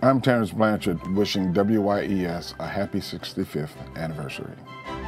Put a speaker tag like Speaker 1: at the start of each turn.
Speaker 1: I'm Terence Blanchard, wishing WYES a happy 65th anniversary.